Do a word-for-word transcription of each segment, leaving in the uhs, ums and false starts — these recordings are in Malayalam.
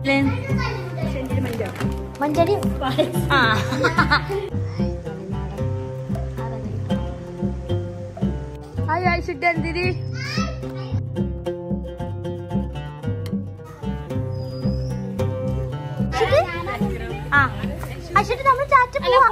മഞ്ചടി അയച്ചിട്ട് എന്തിരി ആ അയച്ചിട്ട് നമ്മൾ ചാറ്റ് പോവാ.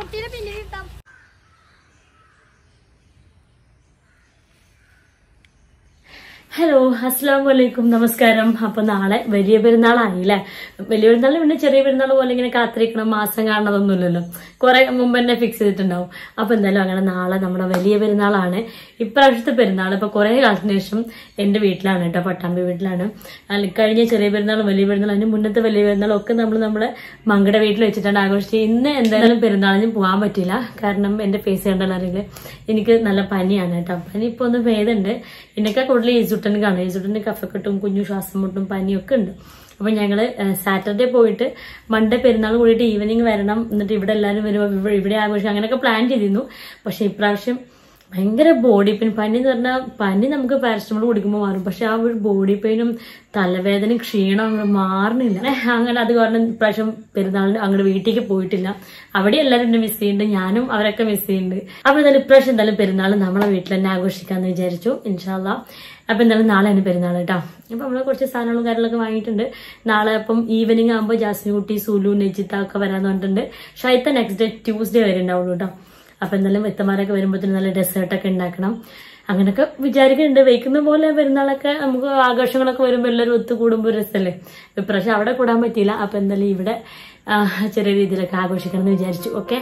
ഹലോ അസ്സലാമു അലൈക്കും നമസ്കാരം. അപ്പൊ നാളെ വലിയ പെരുന്നാളായില്ലേ. വലിയ പെരുന്നാൾ പിന്നെ ചെറിയ പെരുന്നാൾ പോലെ ഇങ്ങനെ കാത്തിരിക്കണം മാസം കാണുന്നതൊന്നുമില്ലല്ലോ, കുറെ മുമ്പ് തന്നെ ഫിക്സ് ചെയ്തിട്ടുണ്ടാവും. അപ്പൊ എന്തായാലും അങ്ങനെ നാളെ നമ്മുടെ വലിയ പെരുന്നാളാണ്. ഇപ്രാവശ്യത്തെ പെരുന്നാൾ ഇപ്പൊ കുറെ കാലത്തിന് ശേഷം എന്റെ വീട്ടിലാണ് കേട്ടോ, പട്ടാമ്പി വീട്ടിലാണ്. കഴിഞ്ഞ ചെറിയ പെരുന്നാളും വലിയ പെരുന്നാളും അതിന് മുന്നത്തെ വലിയ പെരുന്നാളും ഒക്കെ നമ്മൾ നമ്മുടെ മങ്കട വീട്ടിൽ വെച്ചിട്ടാണ് ആഘോഷിച്ചത്. ഇന്ന് എന്തായാലും പെരുന്നാളിന് പോകാൻ പറ്റില്ല, കാരണം എന്റെ ഫേസ് കണ്ടാൽ അറിയില്ല എനിക്ക് നല്ല പനിയാണ് കേട്ടോ. പനി ഇപ്പൊ ഒന്ന് ഭേദമുണ്ട്. എന്നൊക്കെ കൂടുതൽ ഈസുട്ടൻ കാണും, ഈസുട്ടന്റെ കഫക്കെട്ടും കുഞ്ഞു ശ്വാസം മുട്ടും പനിയൊക്കെ ഉണ്ട്. അപ്പൊ ഞങ്ങള് സാറ്റർഡേ പോയിട്ട് മൺഡേ പെരുന്നാൾ കൂടിയിട്ട് ഈവനിങ് വരണം, എന്നിട്ട് ഇവിടെ എല്ലാവരും വരുമ്പോൾ ഇവിടെ ആഘോഷിക്കും അങ്ങനെയൊക്കെ പ്ലാൻ ചെയ്തിരുന്നു. പക്ഷെ ഇപ്രാവശ്യം ഭയങ്കര ബോഡി പെയിൻ. പനി എന്ന് പറഞ്ഞാൽ പനി നമുക്ക് പാരസ്റ്റമോൾ കുടിക്കുമ്പോൾ മാറും, പക്ഷെ ആ ഒരു ബോഡി പെയിനും തലവേദനയും ക്ഷീണം അങ്ങനെ മാറുന്നില്ല. അങ്ങനെ അത് കാരണം ഇപ്രാവശ്യം പെരുന്നാളിന് അങ്ങോട്ട് വീട്ടിലേക്ക് പോയിട്ടില്ല. അവിടെ എല്ലാവരും എന്നെ മിസ് ചെയ്യുന്നുണ്ട്, ഞാനും അവരൊക്കെ മിസ് ചെയ്യുന്നുണ്ട്. അപ്പൊ എന്തായാലും ഇപ്രാവശ്യം എന്തായാലും പെരുന്നാൾ നമ്മളെ വീട്ടിൽ തന്നെ ആഘോഷിക്കാന്ന് വിചാരിച്ചു ഇൻഷാ അല്ലാഹ്. അപ്പൊ എന്തായാലും നാളെയാണ് പെരുന്നാൾ കേട്ടോ. അപ്പൊ നമ്മള് കുറച്ച് സാധനങ്ങളും കാര്യങ്ങളൊക്കെ വാങ്ങിയിട്ടുണ്ട്. നാളെ അപ്പം ഈവനിങ് ആകുമ്പോൾ ജാസ്മിൻ കുട്ടി, സുലു, നെജിത്ത ഒക്കെ വരാന്ന് പറഞ്ഞിട്ടുണ്ട്. ഷൈത്ത നെക്സ്റ്റ് ഡേ ട്യൂസ്ഡേ വരെ ഉണ്ടാവുള്ളൂ കേട്ടോ. അപ്പൊ എന്തായാലും എത്തമാരൊക്കെ വരുമ്പോഴത്തേനും നല്ല ഡെസേർട്ടൊക്കെ ഉണ്ടാക്കണം അങ്ങനെയൊക്കെ വിചാരിക്കുന്നുണ്ട്. വയ്ക്കുന്ന പോലെ പെരുന്നാളൊക്കെ നമുക്ക് ആഘോഷങ്ങളൊക്കെ വരുമ്പോൾ എല്ലാവരും ഒത്തുകൂടുമ്പോൾ രസമല്ലേ. ഇപ്രാവശ്യം അവിടെ കൂടാൻ പറ്റിയില്ല. അപ്പൊ എന്തായാലും ഇവിടെ ചെറിയ രീതിയിലൊക്കെ ആഘോഷിക്കണം എന്ന് വിചാരിച്ചു. ഓക്കെ,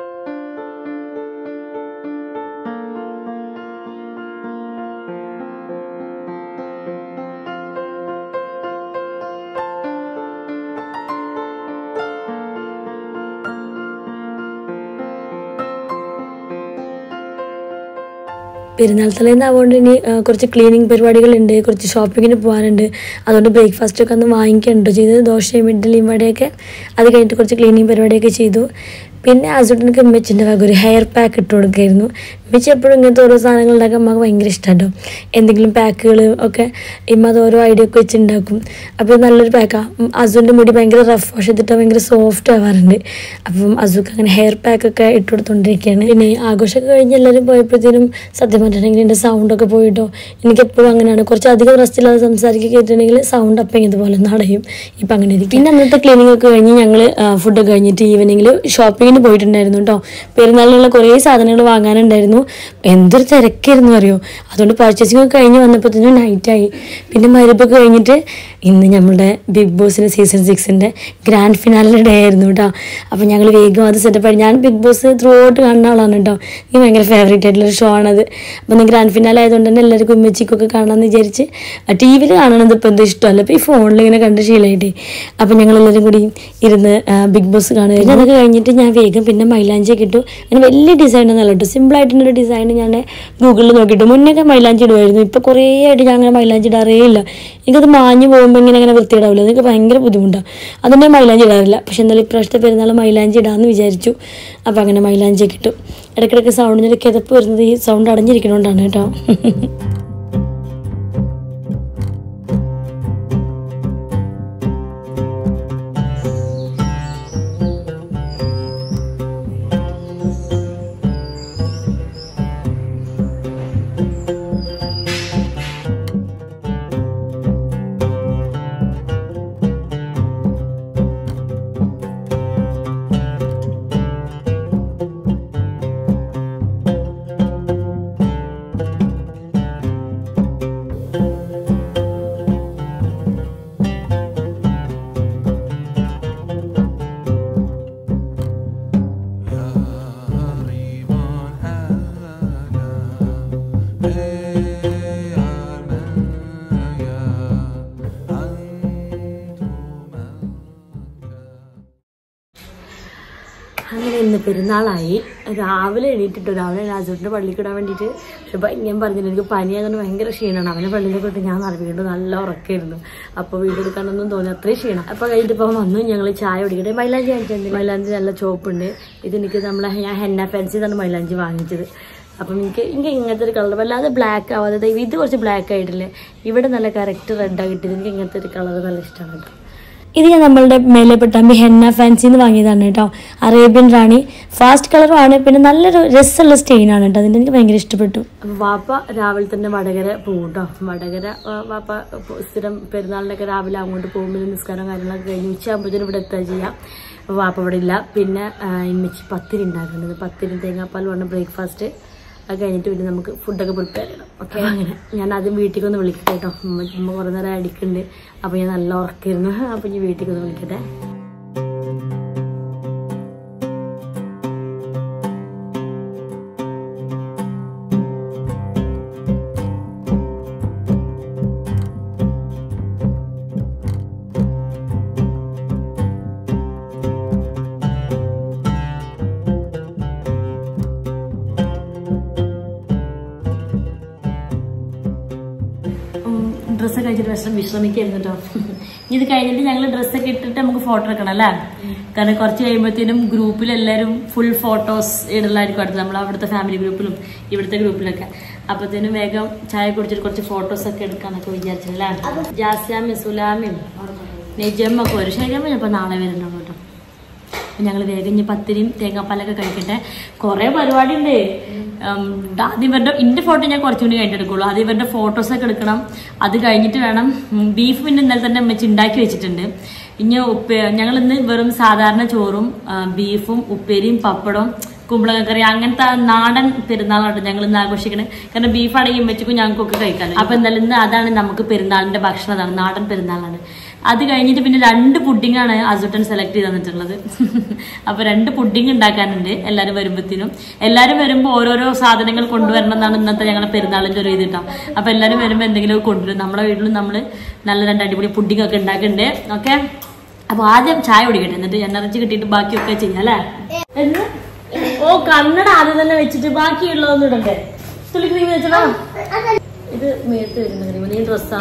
പെരുന്നാൾ തലേന്ന് അതുകൊണ്ട് ഇനി കുറച്ച് ക്ലീനിങ് പരിപാടികളുണ്ട്, കുറച്ച് ഷോപ്പിങ്ങിന് പോകാനുണ്ട്. അതുകൊണ്ട് ബ്രേക്ക്ഫാസ്റ്റൊക്കെ ഒന്ന് വാങ്ങിക്കാനുണ്ടോ ചെയ്തത്, ദോശയും ഇഡ്ഡലിയും വടയൊക്കെ. അത് കഴിഞ്ഞിട്ട് കുറച്ച് ക്ലീനിങ് പരിപാടിയൊക്കെ ചെയ്തു. പിന്നെ അസുട്ടനക്ക് ഉമ്മച്ചിൻ്റെ വക ഒരു ഹെയർ പാക്ക് ഇട്ട് കൊടുക്കായിരുന്നു. ഉമ്മച്ചി എപ്പോഴും ഇങ്ങനത്തെ ഓരോ സാധനങ്ങൾ ഉണ്ടാക്കാൻ അമ്മക്ക് ഭയങ്കര ഇഷ്ടമാട്ടോ. എന്തെങ്കിലും പാക്കുകൾ ഒക്കെ ഇമ്മ അത് ഓരോ ഐഡിയ ഒക്കെ വെച്ച് ഉണ്ടാക്കും. അപ്പോൾ നല്ലൊരു പാക്കാണ്. അസുവിൻ്റെ മുടി ഭയങ്കര റഫ് വാഷ് ചെയ്തിട്ട് ഭയങ്കര സോഫ്റ്റ് ആവാറുണ്ട്. അപ്പം അസുക്ക് അങ്ങനെ ഹെയർ പാക്കൊക്കെ ഇട്ട് കൊടുത്തുകൊണ്ടിരിക്കുകയാണ്. പിന്നെ ആഘോഷമൊക്കെ കഴിഞ്ഞ് എല്ലാവരും പോയപ്പോഴത്തേനും സത്യം പറഞ്ഞിട്ടുണ്ടെങ്കിൽ എൻ്റെ സൗണ്ടൊക്കെ പോയിട്ടോ. എനിക്കെപ്പോഴും അങ്ങനെയാണ്, കുറച്ച് അധികം റെസ്റ്റില്ലാതെ സംസാരിക്കുക കേട്ടിട്ടുണ്ടെങ്കിൽ സൗണ്ട് അപ്പം ഇതുപോലെ നടയും. ഇപ്പം അങ്ങനെ ഇരിക്കും. പിന്നെ അന്നത്തെ ക്ലീനിങ് ഒക്കെ കഴിഞ്ഞ് ഞങ്ങൾ ഫുഡൊക്കെ കഴിഞ്ഞിട്ട് ഈവനിങ്ങിൽ ഷോപ്പിങ്ങിന് പോയിട്ടുണ്ടായിരുന്നു കേട്ടോ. പെരുന്നാളിനുള്ള കുറേ സാധനങ്ങൾ വാങ്ങാനുണ്ടായിരുന്നു. എന്തൊരു തിരക്കായിരുന്നു അറിയോ. അതുകൊണ്ട് പർച്ചേസിംഗ് ഒക്കെ കഴിഞ്ഞ് വന്നപ്പോഴത്തേനും നൈറ്റായി. പിന്നെ മരുപ്പൊക്കെ കഴിഞ്ഞിട്ട് ഇന്ന് നമ്മുടെ ബിഗ് ബോസിൻ്റെ സീസൺ സിക്സിൻ്റെ ഗ്രാൻഡ് ഫിനാലിൻ്റെ ഡേ ആയിരുന്നു കേട്ടോ. അപ്പോൾ ഞങ്ങൾ വേഗം അത് സെറ്റപ്പായി. ഞാൻ ബിഗ് ബോസ് ത്രൂ ഔട്ട് കാണുന്ന ആളാണ് കേട്ടോ. എനിക്ക് ഭയങ്കര ഫേവറേറ്റ് ആയിട്ടുള്ളൊരു ഷോ ആണത്. അപ്പോൾ ഇന്ന് ഗ്രാൻഡ് ഫിനാൽ ആയതുകൊണ്ട് തന്നെ എല്ലാവർക്കും ഉമ്മച്ചിക്കൊക്കെ കാണാമെന്ന് വിചാരിച്ച് ടി വിയിൽ കാണണത് ഇപ്പോൾ എന്തോ ഇഷ്ടമല്ല, ഇപ്പോൾ ഈ ഫോണിൽ ഇങ്ങനെ കണ്ട് ശീലമായിട്ടേ. അപ്പോൾ ഞങ്ങളെല്ലാവരും കൂടി ഇരുന്ന് ബിഗ് ബോസ് കാണുക. പിന്നെ അതൊക്കെ കഴിഞ്ഞിട്ട് ഞാൻ വേഗം പിന്നെ മൈലാഞ്ചി കിട്ടു. അങ്ങനെ വലിയ ഡിസൈൻ ഒന്നും അല്ല കേട്ടോ, സിമ്പിളായിട്ടുള്ളൊരു ഡിസൈൻ ഞാൻ ഗൂഗിളിൽ നോക്കിയിട്ട് മുന്നൊക്കെ മൈലാഞ്ചി ഇടുമായിരുന്നു. ഇപ്പോൾ കുറേ ആയിട്ട് ഞാൻ അങ്ങനെ മൈലാഞ്ചി ഇടാറേ ഇല്ല. എനിക്കത് മാഞ്ഞു പോകുമ്പോൾ ഇങ്ങനെ അങ്ങനെ വൃത്തിയിടാവില്ല, അതൊക്കെ ഭയങ്കര ബുദ്ധിമുട്ടാണ്. അതിൻ്റെ മൈലാഞ്ചി ഇടാറില്ല. പക്ഷെ എന്തായാലും ഇപ്രാവശ്യത്തെ പെരുന്നാൾ മൈലാഞ്ചി ഇടാമെന്ന് വിചാരിച്ചു. അപ്പോൾ അങ്ങനെ മൈലാഞ്ചി കിട്ടും. ഇടയ്ക്കിടയ്ക്ക് സൗണ്ടിൻ്റെ കിതപ്പ് വരുന്നത് ഈ സൗണ്ട് അടഞ്ഞിരിക്കണോണ്ടാണ് കേട്ടോ. അങ്ങനെ ഇന്ന് പെരുന്നാളായി. രാവിലെ എണീറ്റിട്ടു. രാവിലെ രാജുവിൻ്റെ പള്ളിക്ക് ഇടാൻ വേണ്ടിയിട്ട്. പക്ഷെ ഞാൻ പറഞ്ഞില്ല, എനിക്ക് പനിയാകുന്ന ഭയങ്കര ക്ഷീണമാണ്. അവനെ പള്ളിയിലേക്ക് ഇട്ട് ഞാൻ വീണ്ടും നല്ല ഉറക്കമായിരുന്നു. അപ്പോൾ വീഡിയോ എടുക്കാനൊന്നും തോന്നി, അത്രയും ക്ഷീണം. അപ്പോൾ കഴിഞ്ഞിട്ട് ഇപ്പം വന്നു ഞങ്ങൾ ചായ കുടിക്കട്ടെ. മൈലാഞ്ചി വാങ്ങിച്ചിട്ടുണ്ട്. മൈലാഞ്ചി നല്ല ചോപ്പുണ്ട്. ഇതെനിക്ക് നമ്മളെ ഞാൻ ഹെന്ന ഫാൻസി തന്നെ മൈലാഞ്ചി വാങ്ങിച്ചത്. അപ്പം എനിക്ക് എനിക്ക് ഇങ്ങനത്തെ ഒരു കളർ വല്ലാതെ ബ്ലാക്ക് ആവാതെ, ഇത് കുറച്ച് ബ്ലാക്ക് ആയിട്ടില്ലേ, ഇവിടെ നല്ല കറക്റ്റ് റെഡാണ് കിട്ടിയത്. എനിക്ക് ഇങ്ങനത്തെ ഒരു കളർ നല്ല ഇഷ്ടമാണ് കേട്ടോ. ഇത് ഞാൻ നമ്മളുടെ മേലെ പട്ടാമ്പി ഹെന്ന ഫാൻസിന്ന് വാങ്ങിയതാണ് കേട്ടോ. അറേബ്യൻ റാണി ഫാസ്റ്റ് കളറുമാണ്, പിന്നെ നല്ലൊരു രസമുള്ള സ്റ്റെയിനാണ് കേട്ടോ. അതിൻ്റെ എനിക്ക് ഭയങ്കര ഇഷ്ടപ്പെട്ടു. വാപ്പ രാവിലെ തന്നെ വടകര പോകും കേട്ടോ. വടകര വാപ്പ സ്ഥിരം പെരുന്നാളിനൊക്കെ രാവിലെ അങ്ങോട്ട് പോകുമ്പോൾ നിസ്കാരം കാര്യങ്ങളൊക്കെ കഴിഞ്ഞ് ഉച്ചയാകുമ്പോഴത്തേനും ഇവിടെ എത്തുക ചെയ്യാം. അപ്പോൾ വാപ്പ ഇവിടെ ഇല്ല. പിന്നെ ഇമ്മച്ചി പത്തിരി ഉണ്ടാക്കുന്നത്, പത്തിരി തേങ്ങാപ്പാൽ വേണം ബ്രേക്ക്ഫാസ്റ്റ്. അത് കഴിഞ്ഞിട്ട് പിന്നെ നമുക്ക് ഫുഡൊക്കെ പ്രിപ്പയർ ചെയ്യണം. ഓക്കെ, അങ്ങനെ ഞാൻ ആദ്യം വീട്ടിലേക്ക് ഒന്ന് വിളിക്കട്ടെ കേട്ടോ. ഉമ്മ ഉമ്മ കുറേ നേരം അടിക്കുന്നുണ്ട്. അപ്പോൾ ഞാൻ നല്ല ഉറക്കായിരുന്നു. അപ്പോൾ ഞാൻ വീട്ടിലേക്ക് ഒന്ന് വിളിക്കട്ടെ. ഡ്രസ്സൊക്കെ കഴിച്ചിട്ട് വിശ്രം വിശ്രമിക്കായിരുന്നു കേട്ടോ. ഇത് കഴിഞ്ഞിട്ട് ഞങ്ങൾ ഡ്രസ്സൊക്കെ ഇട്ടിട്ട് നമുക്ക് ഫോട്ടോ എടുക്കണം അല്ലേ. കാരണം കുറച്ച് കഴിയുമ്പോഴത്തേനും ഗ്രൂപ്പിൽ എല്ലാവരും ഫുൾ ഫോട്ടോസ് ഇടലായിരിക്കും അടുത്ത്, നമ്മൾ അവിടുത്തെ ഫാമിലി ഗ്രൂപ്പിലും ഇവിടുത്തെ ഗ്രൂപ്പിലൊക്കെ. അപ്പോഴത്തേനും വേഗം ചായ കുടിച്ചിട്ട് കുറച്ച് ഫോട്ടോസൊക്കെ എടുക്കാന്നൊക്കെ വിചാരിച്ചല്ലേ. ജാസ്യാമി സുലാമിയും നെജമ്മൊക്കെ വരും. ശരിയാകുമ്പോൾ ചിലപ്പോൾ നാളെ വരുന്നുണ്ടോ കേട്ടോ. അപ്പം ഞങ്ങൾ വേഗം ഇനി പത്തിരിയും തേങ്ങാപ്പാലൊക്കെ കഴിക്കട്ടെ. കുറേ പരിപാടി ഉണ്ട്. ആദ്യം ഇവരുടെ ഇന്റെ ഫോട്ടോ ഞാൻ കുറച്ചും കൂടി കഴിഞ്ഞിട്ട് എടുക്കുള്ളൂ. ആദ്യം ഇവരുടെ ഫോട്ടോസൊക്കെ എടുക്കണം. അത് കഴിഞ്ഞിട്ട് വേണം. ബീഫ് പിന്നെ ഇന്നലെ തന്നെ വെച്ച് ഉണ്ടാക്കി വെച്ചിട്ടുണ്ട്. ഇനി ഉപ്പ ഞങ്ങൾ ഇന്ന് വെറും സാധാരണ ചോറും ബീഫും ഉപ്പേരിയും പപ്പടവും കുമ്പളങ്ങക്കറി അങ്ങനത്തെ നാടൻ പെരുന്നാളാണ് ഞങ്ങൾ ഇന്ന് ആഘോഷിക്കുന്നത്. കാരണം ബീഫ് അടങ്ങിയും വെച്ചിക്കും ഞങ്ങൾക്കൊക്കെ കഴിക്കാം. അപ്പൊ എന്തായാലും ഇന്ന് അതാണ് നമുക്ക് പെരുന്നാളിന്റെ ഭക്ഷണം, അതാണ് നാടൻ പെരുന്നാളാണ്. അത് കഴിഞ്ഞിട്ട് പിന്നെ രണ്ട് പുഡിങ്ങാണ് അസുട്ടൻ സെലക്ട് ചെയ്ത് തന്നിട്ടുള്ളത്. അപ്പൊ രണ്ട് പുഡിങ് ഉണ്ടാക്കാനുണ്ട് എല്ലാവരും വരുമ്പോഴത്തേനും. എല്ലാവരും വരുമ്പോൾ ഓരോരോ സാധനങ്ങൾ കൊണ്ടുവരണം എന്നാണ് ഇന്നത്തെ ഞങ്ങളുടെ പെരുന്നാളിന്റെ ഒരു ഇത് കേട്ടോ. അപ്പൊ എല്ലാവരും വരുമ്പോൾ എന്തെങ്കിലും കൊണ്ടുവരും. നമ്മുടെ വീട്ടിലും നമ്മൾ നല്ല രണ്ട് അടിപൊളി പുഡിങ് ഒക്കെ ഉണ്ടാക്കുന്നുണ്ട്. ഓക്കെ, അപ്പൊ ആദ്യം ചായ കുടിക്കട്ടെ, എന്നിട്ട് എനർജി കിട്ടിയിട്ട് ബാക്കിയൊക്കെ ചെയ്യാം അല്ലേ. എന്ന് ഓ കണ്ണട ആദ്യം തന്നെ വെച്ചിട്ട് ബാക്കിയുള്ളതൊന്നും ഇടണ്ടേ. തുള്ളി ക്രീം വെച്ചോ. ഇത് മേത്ത് വരുന്ന ക്രീം, നീ ഡ്രസ്സാ.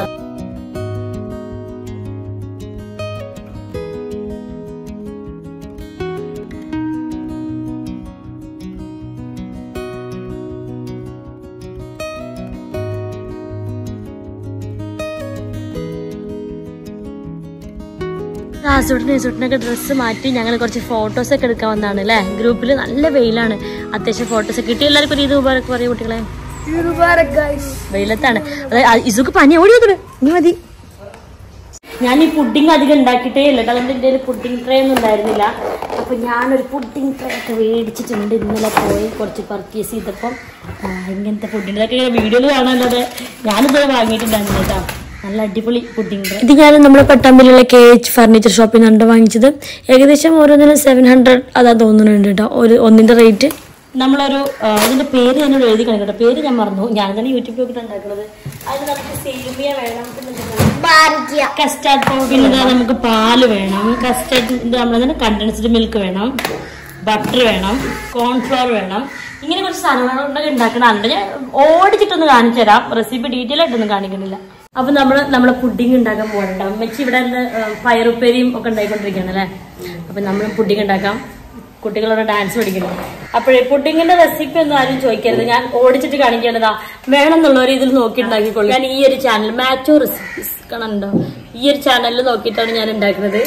ആസൂട്ടിന് സൂട്ടിനൊക്കെ ഡ്രസ്സ് മാറ്റി ഞങ്ങൾ കുറച്ച് ഫോട്ടോസൊക്കെ എടുക്കാൻ വന്നതാണ് അല്ലേ. ഗ്രൂപ്പിൽ നല്ല വെയിലാണ്, അത്യാവശ്യം ഫോട്ടോസ് കിട്ടി. എല്ലാവർക്കും ഒരു ഇത് മുബാറക്ക് പറയും കുട്ടികളെ. വെയിലത്താണ്. അതായത് ഇസുക്ക് പനി ഓടി വന്നിട്ട് ഇനി മതി. ഞാൻ ഈ പുഡിങ് അധികം ഉണ്ടാക്കിയിട്ടേ ഇല്ല, കാരണം എൻ്റെ പുഡിങ് ട്രേ ഒന്നും ഉണ്ടായിരുന്നില്ല. അപ്പൊ ഞാനൊരു പുഡിങ് ട്രേ ഒക്കെ മേടിച്ചിട്ടുണ്ട്. ഇന്നലെ പോയി കുറച്ച് പർച്ചേസ് ചെയ്തപ്പം ഇങ്ങനത്തെ പുഡിങ് ഇതൊക്കെ വീഡിയോയിൽ കാണാനല്ലാതെ ഞാനിത് വാങ്ങിയിട്ടുണ്ടായിരുന്നു കേട്ടോ. നല്ല അടിപൊളി പുഡിങ് ട്രേ. ഇത് ഞാൻ നമ്മുടെ പട്ടാമ്പിലുള്ള കെ എച്ച് ഫർണിച്ചർ ഷോപ്പിൽ നിന്നാണ് വാങ്ങിച്ചത്. ഏകദേശം ഓരോന്നിനും സെവൻ ഹൺഡ്രഡ് അതാ തോന്നുന്നുണ്ട് കേട്ടോ ഒരു ഒന്നിന്റെ റേറ്റ്. നമ്മളൊരു ഇതിന്റെ പേര് ഞാനോട് എഴുതി കളിക്കട്ടെ, പേര് ഞാൻ മറന്നു. ഞാൻ തന്നെ യൂട്യൂബിൽ നോക്കിയിട്ട് ഉണ്ടാക്കുന്നത്. അതിന് നമുക്ക് സേമിയ വേണം, കസ്റ്റാർഡ് പൗഡർ, പിന്നെ നമുക്ക് പാല് വേണം, കസ്റ്റാർഡ് നമ്മളെ കണ്ടൻസ്ഡ് മിൽക്ക് വേണം, ബട്ടർ വേണം, കോൺഫ്ലവർ വേണം. ഇങ്ങനെ കുറച്ച് സാധനങ്ങൾ ഉണ്ടാക്കണുണ്ട്. ഞാൻ ഓടിച്ചിട്ടൊന്ന് കാണിച്ചു തരാം, റെസിപ്പി ഡീറ്റെയിൽ ആയിട്ടൊന്നും കാണിക്കുന്നില്ല. അപ്പൊ നമ്മള് നമ്മളെ പുഡിങ് ഉണ്ടാക്കാൻ പോകണ്ട. അമ്മച്ചി ഇവിടെ പയറുപ്പേരിയും ഒക്കെ ഉണ്ടായിക്കൊണ്ടിരിക്കുകയാണ് അല്ലേ. അപ്പൊ നമ്മൾ പുഡിങ് ഉണ്ടാക്കാം. കുട്ടികളോട് ഡാൻസ് പഠിക്കണം. അപ്പോഴേ പുഡിങ്ങിന്റെ റെസിപ്പി ഒന്നും ആരും ചോദിക്കരുത്, ഞാൻ ഓടിച്ചിട്ട് കാണിക്കേണ്ടതാ. വേണം എന്നുള്ളവർ ഇതിൽ നോക്കിയിട്ടുണ്ടാക്കിക്കൊള്ളു. ഞാൻ ഈ ഒരു ചാനൽ മാച്ചോ റെസിപ്പീസ് കാണുന്നുണ്ടോ, ഈ ഒരു ചാനലിൽ നോക്കിയിട്ടാണ് ഞാൻ ഉണ്ടാക്കുന്നത്.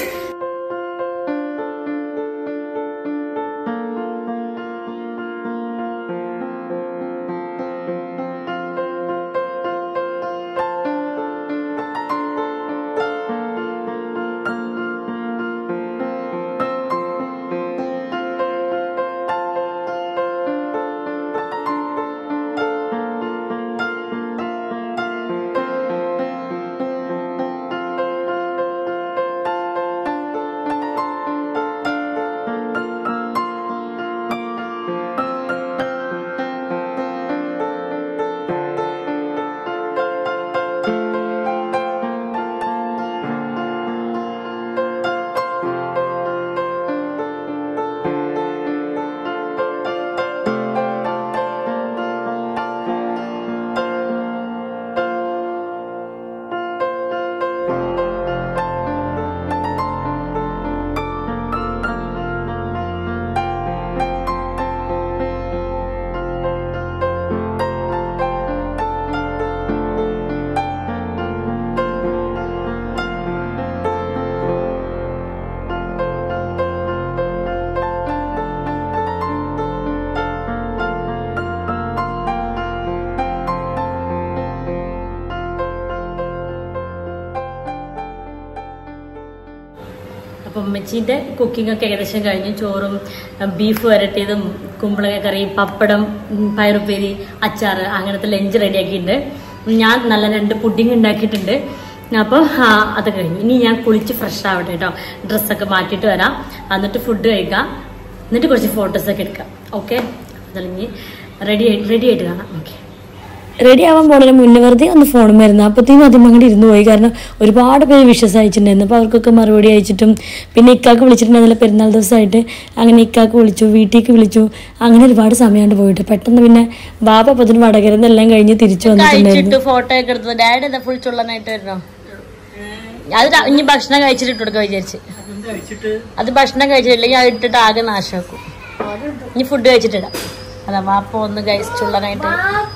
അപ്പം ഉമ്മച്ചീൻ്റെ കുക്കിംഗ് ഒക്കെ ഏകദേശം കഴിഞ്ഞു. ചോറും ബീഫ് വരട്ടിയതും കുമ്പളങ്ങ കറി, പപ്പടം, പയറുപ്പേരി, അച്ചാർ, അങ്ങനത്തെ ലഞ്ച് റെഡിയാക്കിയിട്ടുണ്ട്. ഞാൻ നല്ല രണ്ട് പുഡിങ് ഉണ്ടാക്കിയിട്ടുണ്ട്. അപ്പോൾ അതൊക്കെ കഴിഞ്ഞു. ഇനി ഞാൻ കുളിച്ച് ഫ്രഷ് ആവട്ടെ കേട്ടോ. ഡ്രസ്സൊക്കെ മാറ്റിയിട്ട് വരാം. എന്നിട്ട് ഫുഡ് കഴിക്കാം. എന്നിട്ട് കുറച്ച് ഫോട്ടോസൊക്കെ എടുക്കാം. ഓക്കെ, അതല്ലെങ്കിൽ റെഡി റെഡി ആയിട്ട് കാണാം. ഓക്കെ, റെഡി ആവാൻ പോണതിന് മുന്നേ വെറുതെ ഒന്ന് ഫോണും വരുന്നത്. അപ്പോഴത്തേക്കും ആദ്യം അങ്ങനെ ഇരുന്ന് പോയി. കാരണം ഒരുപാട് പേര് വിഷസ് അയച്ചിട്ടുണ്ടായിരുന്നു. അപ്പോൾ അവർക്കൊക്കെ മറുപടി അയച്ചിട്ടും പിന്നെ ഇക്കാക്ക് വിളിച്ചിട്ടുണ്ടായിരുന്നില്ല പെരുന്നാൾ ദിവസമായിട്ട്. അങ്ങനെ ഇക്കാക്ക് വിളിച്ചു, വീട്ടിലേക്ക് വിളിച്ചു. അങ്ങനെ ഒരുപാട് സമയമായിട്ട് പോയിട്ട് പെട്ടെന്ന് പിന്നെ ബാബ അപ്പോൾ അതിന് വടകരന്ന് എല്ലാം കഴിഞ്ഞ് തിരിച്ചു വന്നിട്ടുണ്ടായിരുന്നു. ഫോട്ടോ ഒക്കെ എടുത്തത് ഡാഡി എന്താ ഫുൾ ചുള്ളനായിട്ട് വരുന്നോ? അത് ഇനി ഭക്ഷണം കഴിച്ചിട്ട് ഇട്ട് കൊടുക്കുക വിചാരിച്ച്. അത് ഭക്ഷണം കഴിച്ചിട്ടില്ലെങ്കിൽ അത് ഇട്ടിട്ട് ആകെ നാശമാക്കും. ഇനി ഫുഡ് കഴിച്ചിട്ടിടാം. അതാ വാപ്പ ഒന്ന് ഗൈസ് ചുള്ളനായിട്ട്.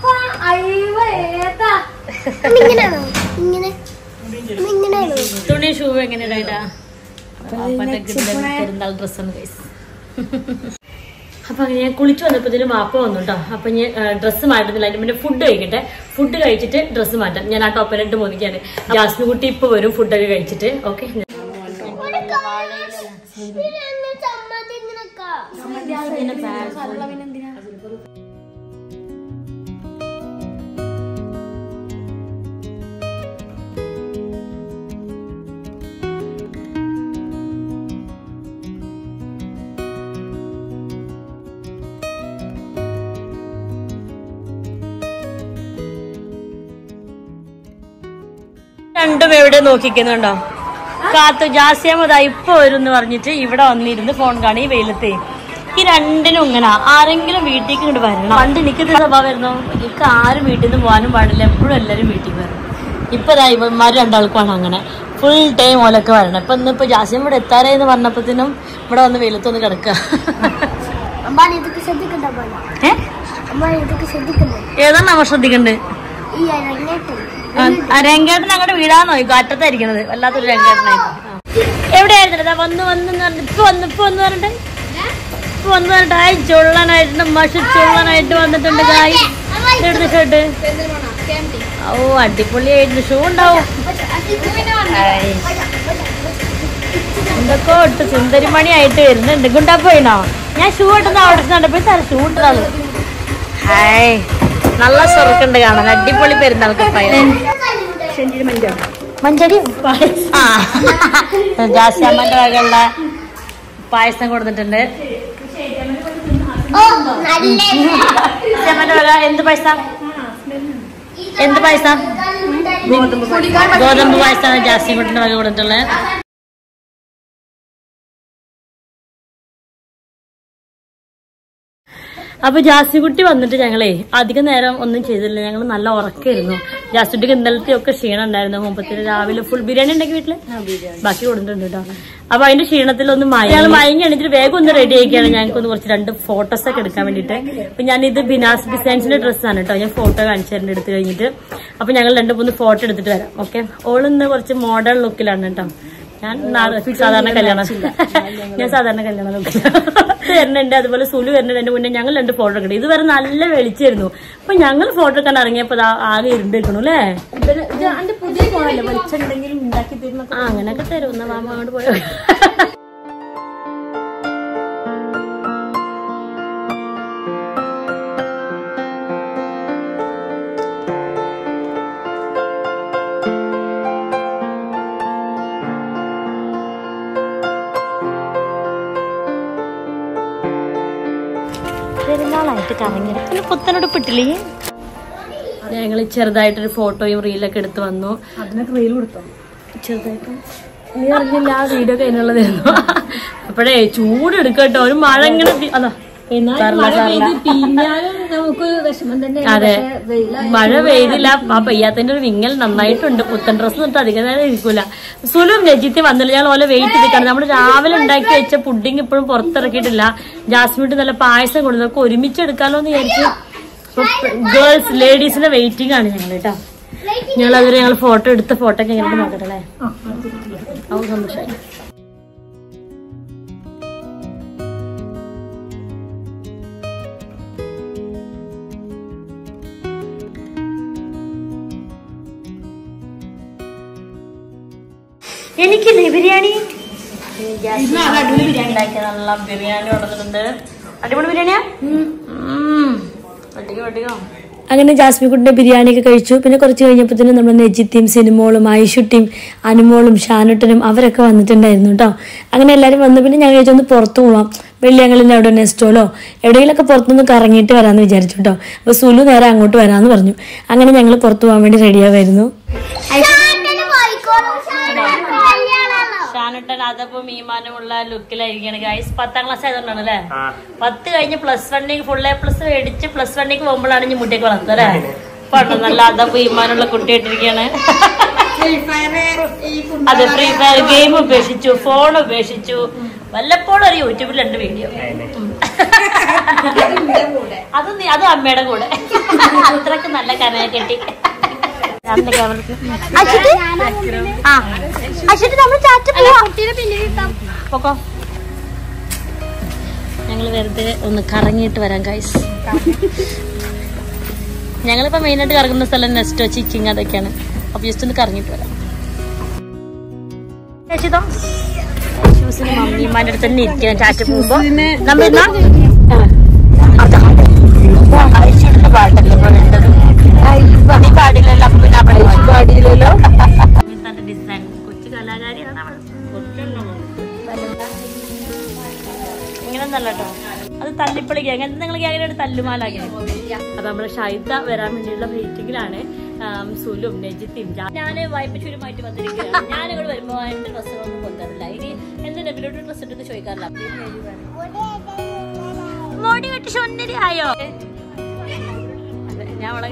തുണി ഷൂ എങ്ങനെയാ? പെരുന്നാൾ ഡ്രസ്സാണ് ഗൈസ്. അപ്പൊ ഞാൻ കുളിച്ചു വന്നപ്പോഴത്തേനും വാപ്പ വന്നു കേട്ടോ. അപ്പൊ ഞാൻ ഡ്രസ്സ് മാറ്റുന്നില്ല, അതിന് പിന്നെ ഫുഡ് കഴിക്കട്ടെ. ഫുഡ് കഴിച്ചിട്ട് ഡ്രസ്സ് മാറ്റാം. ഞാൻ ആ ടോപ്പിനിട്ട് മോദിക്കാണ്. ജാസ്മിൻ കുട്ടി ഇപ്പൊ വരും ഫുഡൊക്കെ കഴിച്ചിട്ട്. ഓക്കെ, രണ്ടും എവിടെ നോക്കിക്കുന്നുണ്ടോ? കാത്തു ജാസ്യമതാ ഇപ്പൊ വരും എന്ന് പറഞ്ഞിട്ട് ഇവിടെ വന്നിരുന്ന് ഫോൺ കാണി ഈ വെയിലത്തെ. ഈ രണ്ടിനും ഇങ്ങനെ ആരെങ്കിലും വീട്ടിലേക്ക് ഇങ്ങോട്ട് വരണം. പണ്ട് എനിക്കിത് സ്വഭാവമായിരുന്നു. എനിക്ക് ആരും വീട്ടിൽ നിന്ന് പോകാനും പാടില്ല, എപ്പോഴും എല്ലാവരും വീട്ടിൽ വരണം. ഇപ്പൊ ഇതാ ഇവന്മാർ രണ്ടാൾക്കാണ് അങ്ങനെ ഫുൾ ടൈം ഓലൊക്കെ വരണം. ഇപ്പൊ ഇന്നിപ്പോ ജാസ്യം ഇവിടെ എത്താറേ എന്ന് പറഞ്ഞപ്പോഴത്തേനും ഇവിടെ വന്ന് വെയിലത്തൊന്ന് കിടക്കുക. ഏതാണ് നമ്മൾ ശ്രദ്ധിക്കണ്ടേ? രംഗേട്ടൻ അങ്ങോട്ട് വീടാന്നോ കാറ്റത്തായിരിക്കണത്. വല്ലാത്തൊരു രംഗേട്ടനായിരുന്നു. എവിടെയായിരുന്നില്ല വന്ന് വന്ന് ഇപ്പൊ വന്ന് ഇപ്പൊ വന്ന് പറഞ്ഞിട്ട് ഇപ്പൊ വന്ന് പറഞ്ഞിട്ട് ആയി ചുള്ളനായിട്ട് മഷി ചുള്ളനായിട്ട് വന്നിട്ടുണ്ട്. കായ് എടുത്ത് ഷർട്ട് ഓ അടിപൊളിയായിരുന്നു. ഷൂ ഉണ്ടാവും എന്തൊക്കെ ഇട്ട് സുന്ദരിമണി ആയിട്ട് വരുന്നുണ്ട്. ഗുണ്ടാ പോയിണോ? ഞാൻ ഷൂ ഇട്ടുന്ന അവിടെ കണ്ടപ്പോ തല ഷൂ ഇട്ടത്. ഹായ്, നല്ല സ്വർക്കുണ്ട് കാണാൻ. അടിപൊളി പെരുന്നാൾക്ക് മഞ്ചടി ആ ജാസ്യാമ്മന്റെ വകയുള്ള പായസം കൊടുത്തിട്ടുണ്ട്. ജാസ്യാമ്മന്റെ വക എന്ത് പായസം? എന്ത് പായസം? ഗോതമ്പ് പായസമാണ് ജാസ്യമ്മന്റെ വക കൊടുത്തിട്ടുള്ളത്. അപ്പൊ ജാസിക്കുട്ടി വന്നിട്ട് ഞങ്ങളെ അധികം നേരം ഒന്നും ചെയ്തില്ല. ഞങ്ങൾ നല്ല ഉറക്കായിരുന്നു. ജാസിക്കുട്ടിക്ക് ഇന്നലത്തെ ഒക്കെ ക്ഷീണം ഉണ്ടായിരുന്നു. മുമ്പത്തിന് രാവിലെ ഫുൾ ബിരിയാണി ഉണ്ടെങ്കിൽ വീട്ടില് ബാക്കി കൊടുത്തിട്ടുണ്ട് കേട്ടോ. അപ്പൊ അതിന്റെ ക്ഷീണത്തിലൊന്ന് മയ ഞങ്ങൾ മയങ്ങി എണീറ്റിട്ട് വേഗം ഒന്ന് റെഡി ആക്കിയാണ്. ഞങ്ങൾക്കൊന്ന് കുറച്ച് രണ്ട് ഫോട്ടോസ് ഒക്കെ എടുക്കാൻ വേണ്ടിയിട്ട്. അപ്പൊ ഞാൻ ഇത് ബിനാസ് ഡിസൈൻസിന്റെ ഡ്രസ്സാണ് കേട്ടോ. ഞാൻ ഫോട്ടോ കാണിച്ചു തരുന്നുണ്ട് എടുത്ത് കഴിഞ്ഞിട്ട്. അപ്പൊ ഞങ്ങൾ രണ്ട് മൂന്ന് ഫോട്ടോ എടുത്തിട്ട് വരാം. ഓക്കെ, ഓളിന്ന് കുറച്ച് മോഡേൺ ലുക്കിലാണ് കേട്ടോ. ഞാൻ സാധാരണ കല്യാണം ഞാൻ സാധാരണ കല്യാണം വരുന്നുണ്ട്. അതുപോലെ സുലു വരുന്നുണ്ട്. എന്റെ മുന്നേ ഞങ്ങൾ രണ്ട് ഫോട്ടോ എടുക്കട്ടെ. ഇതുവരെ നല്ല വെളിച്ചായിരുന്നു. അപ്പൊ ഞങ്ങൾ ഫോട്ടോ എടുക്കാൻ ഇറങ്ങിയപ്പോ ആകെ ഇരുണ്ടിരിക്കണു അല്ലേ? പുതിയ മോഡല് വെളിച്ചുണ്ടെങ്കിൽ ഉണ്ടാക്കി തരുന്ന ആ അങ്ങനെയൊക്കെ തരും. എന്നാ മാമ അങ്ങോട്ട് പോയോ? പെരുന്നാളായിട്ട് കറങ്ങിയത് പിന്നെ പുത്തനുടുപ്പിട്ടില്ലേ? ഞങ്ങൾ ചെറുതായിട്ടൊരു ഫോട്ടോയും റീലൊക്കെ എടുത്ത് വന്നു. അതിനൊക്കെ റീൽ കൊടുത്തോ? ചെറുതായിട്ട് നീ അറിഞ്ഞില്ല, ആ വീഡിയോ കഴിഞ്ഞുള്ളതായിരുന്നു. അപ്പോഴേ ചൂട് എടുക്കട്ടോ, ഒരു മഴ ഇങ്ങനെ അതാ അതെ മഴ പെയ്തില്ല. ആ പെയ്യാത്തതിന്റെ ഒരു വിങ്ങൽ നന്നായിട്ടുണ്ട്. പുത്തൻ ഡ്രസ്സ് തൊട്ട് അധികം നേരം ഇരിക്കൂല. സുലും രജിത്ത് വന്നില്ല. ഞങ്ങൾ ഓലെ വെയിറ്റ് ചെയ്തിട്ടാണ്. നമ്മൾ രാവിലെ ഉണ്ടാക്കി വെച്ച പുഡിങ് ഇപ്പോഴും പുറത്തിറക്കിയിട്ടില്ല. ജാസ്മിൻ നല്ല പായസം കൊടുത്തൊക്കെ ഒരുമിച്ച് എടുക്കാലോ എന്ന് വിചാരിച്ചു. ഗേൾസ് ലേഡീസിന്റെ വെയിറ്റിംഗ് ആണ് ഞങ്ങൾ കേട്ടോ. ഞങ്ങൾ അതിൽ ഞങ്ങൾ ഫോട്ടോ എടുത്ത ഫോട്ടോ ഒക്കെ എങ്ങനെ നോക്കട്ടെ അല്ലേ? അത് സന്തോഷമായി. എനിക്കില്ലേ ബിരിയാണി? ഉണ്ടാക്കിയ നല്ല ബിരിയാണി കൊണ്ടുവന്നിട്ടുണ്ട്. അടിപൊളി ബിരിയാണിയാ. വെട്ടിക്കോ വെട്ടിക്കോ. അങ്ങനെ ജാസ്മിൻകുട്ടിന്റെ ബിരിയാണി ഒക്കെ കഴിച്ചു. പിന്നെ കുറച്ച് കഴിഞ്ഞപ്പോൾ തന്നെ നമ്മുടെ നെജിത്തിയും സിനിമോളും ഐഷുട്ടിയും അനുമോളും ഷാനുട്ടനും അവരൊക്കെ വന്നിട്ടുണ്ടായിരുന്നു കേട്ടോ. അങ്ങനെ എല്ലാവരും വന്നു. പിന്നെ ഞാൻ വിചാരിച്ചൊന്ന് പുറത്തു പോവാം, വെള്ളിയങ്ങളിൻ്റെ അവിടെ നെസ്റ്റോലോ എവിടെയെങ്കിലൊക്കെ പുറത്തുനിന്ന് കറങ്ങിയിട്ട് വരാമെന്ന് വിചാരിച്ചു കേട്ടോ. അപ്പോൾ സുലു നേരെ അങ്ങോട്ട് വരാമെന്ന് പറഞ്ഞു. അങ്ങനെ ഞങ്ങൾ പുറത്തു പോകാൻ വേണ്ടി റെഡിയാവായിരുന്നു. ഷാനുട്ടൻ അതപ്പോ മീമാനുമുള്ള ലുക്കിലായിരിക്കാണ് ഗൈസ്. പത്താം ക്ലാസ് ആയതുകൊണ്ടാണ് അല്ലേ? പത്ത് കഴിഞ്ഞ് പ്ലസ് വണ്ണിക്ക് ഫുൾ എ പ്ലസ് മേടിച്ച് പ്ലസ് വണ്ണിക്ക് പോകുമ്പോഴാണ് ഇനി മുട്ടേക്ക് വളർത്തുന്നത് അല്ലേ? പണ്ട് നല്ല അതപ്പോ ഈമാനുള്ള കുട്ടിയായിട്ടിരിക്കാണ്. അതെ, ഫ്രീ ഫയർ ഗെയിം ഉപേക്ഷിച്ചു, ഫോൺ ഉപേക്ഷിച്ചു. വല്ലപ്പോഴും ഒരു യൂട്യൂബിൽ രണ്ട് വീഡിയോ. അത് അത് അമ്മയുടെ കൂടെ. അത്രക്ക് നല്ല കനയെ കെട്ടി ഞങ്ങള് വെറുതെ ഒന്ന് കറങ്ങിയിട്ട് വരാം ഗൈസ്. ഞങ്ങളിപ്പോ മെയിനായിട്ട് കറങ്ങുന്ന സ്ഥലം നെസ്റ്റോ ചിക്കിങ് അതൊക്കെയാണ്. അപ്പൊ ജസ്റ്റ് ഒന്ന് കറങ്ങിയിട്ട് വരാം. ഷൂസിന് മമ്മിമാന്റെ അടുത്ത് തന്നെ ഇരിക്കണം ചാറ്റ് പോകുമ്പോ. നമ്മ പാട്ടല്ലേ പറയേണ്ടത്? പാടില്ലല്ലോ. അപ്പൊ പിന്നെ അവിടെ പാടിയില്ലല്ലോ. ഡിസൈൻ കൊച്ചു കലാകാരിയാണ് അവൾ. ഇങ്ങനെയൊന്നല്ല കേട്ടോ, അത് തല്ലിപ്പൊളി ഗ്യാങ്. എന്താ നിങ്ങൾ ഗ്യാങ്ങിനോട് തല്ലുമാലാക്കി? അപ്പൊ നമ്മള് ഷൈദ വരാൻ വേണ്ടിയുള്ള വെയിറ്റിംഗിലാണ്. സുലും നെജിത്തിയും ഞാന് വായ്പച്ചൂരുമായിട്ട് വന്നിരിക്കുകയാണ്. ഞാനിവിടെ വരുമ്പോ എന്റെ ഡ്രസ്സുകളൊന്നും കൊണ്ടുവരില്ല. ഇനി എന്റെ നെബിലോട്ട് ഡ്രസ് ഇട്ടെന്ന് ചോദിക്കാറില്ല. മോടി കെട്ടി ഷൊന്നരി ആയോ? ഞാൻ അവളെ